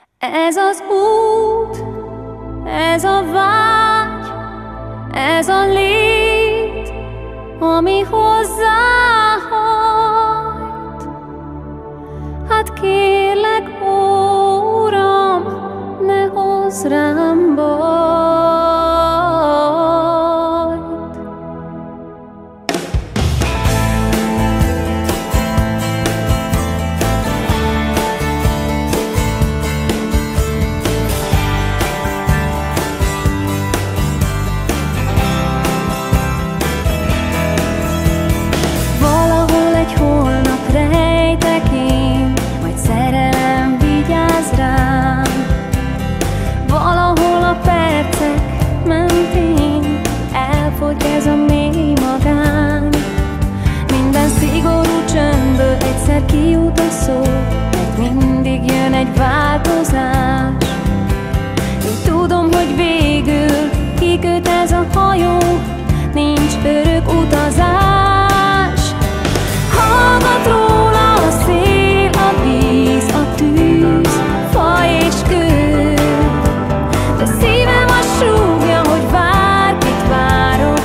Ez az út, ez a vágy, ez a lét, ami hozzáhajt. Hát kérlek, ó Uram, ne hozz rám bajt. Ez a mély magány, minden szigorú csöndből egyszer kijut a szó, mert mindig jön egy változás. Én tudom, hogy végül kiköt ez a hajó, nincs örök utazás. Hallgat róla a szél, a víz, a tűz, fa és kő, de szívem azt súgja, hogy bárkit várok.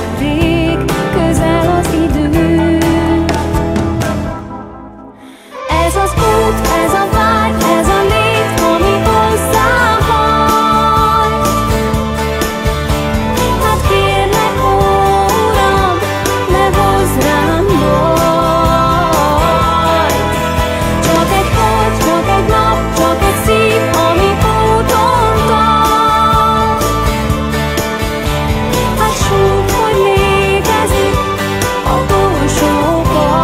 Ez az út, ez a vágy, ez a lét, ami hozzáhajt. Hát kérlek, ó Uram, ne hozz rám bajt. Csak egy hold, csak egy nap, csak egy szív, ami úton tart. Hát súg, hogy létezik a túlsó part.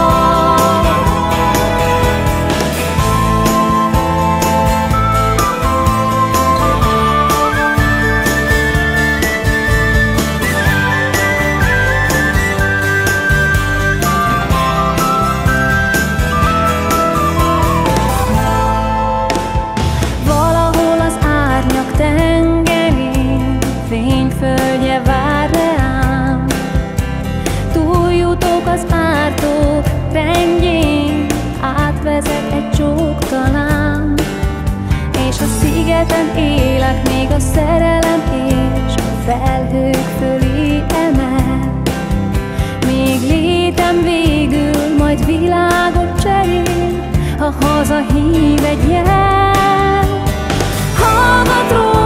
Fényföldje vár reám, túljutok az ártók rendjén, átvezet egy csók talán, és a szigeten élek, még a szerelem és a felhők fölé emel. Még létem végül majd világot cserél, ha hazahív egy jel. Hallgat róla